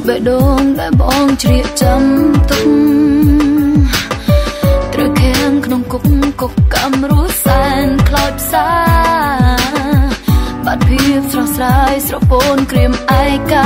បេះដូងដែលបងជ្រាបចាំទុកត្រូវខាំងក្នុងគុកកំរស់សែនខ្លោចផ្សាបាត់ភាពស្រស់ស្រាយស្រពោនក្រៀមឯកា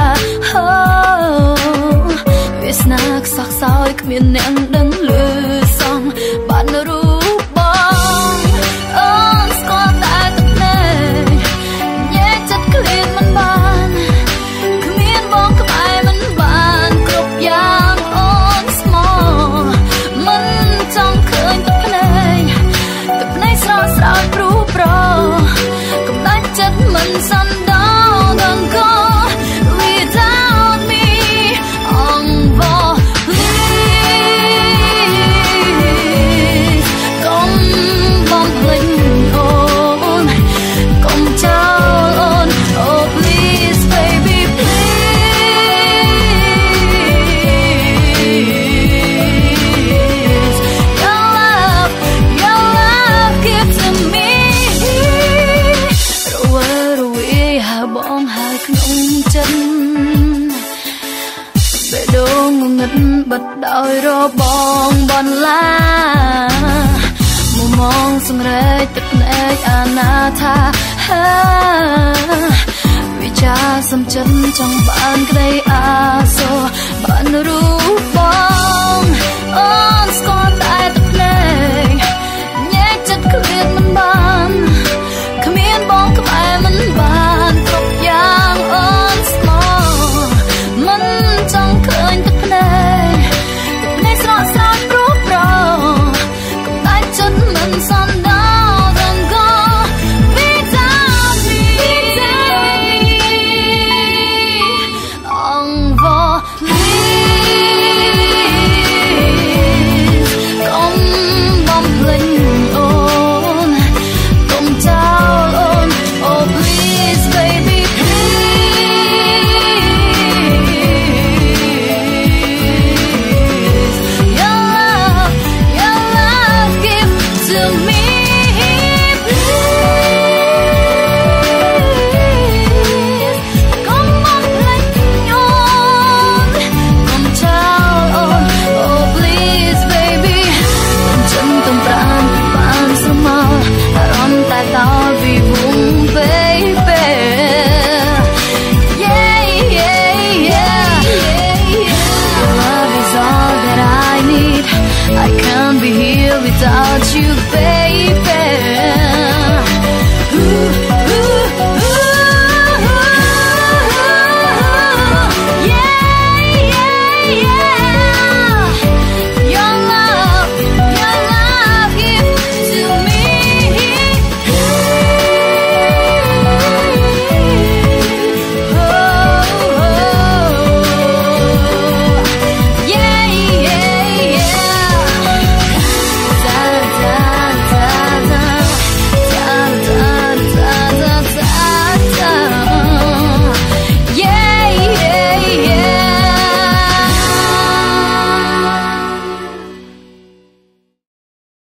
វាសនាខ្សោះខ្សោយគ្មានអ្នកដឹងលឺសងបានរូបបងអូនស្គាល់តែទឹកភ្នែកញែកចិត្តក្លៀនមិនបានគ្មានបងក្បែរមិនបានគ្រប់យ៉ាងអូនស្មោមិនចង់ឃើញទឹកភ្នែកស្រស់ស្រាយព្រូប្រកំដាច់ចិត្តមិនសន្ទដល់កូ Without me on board please កុំបំភ្លេចអូនកុំចោលអូន Oh please baby please your love give to me រវើហើបងហើយក្នុងចិត្តបេះដូងងងឹតបិទដោយរបងបន្លាមុំមងសង្រេចទឹកភ្នែកអាណាថាវិចារសំចិនចង់បានក្តីអាសូរបានរូបបងអូនស្គាល់តែទឹកភ្នែកញែកចិត្តក្លៀនមិនបាន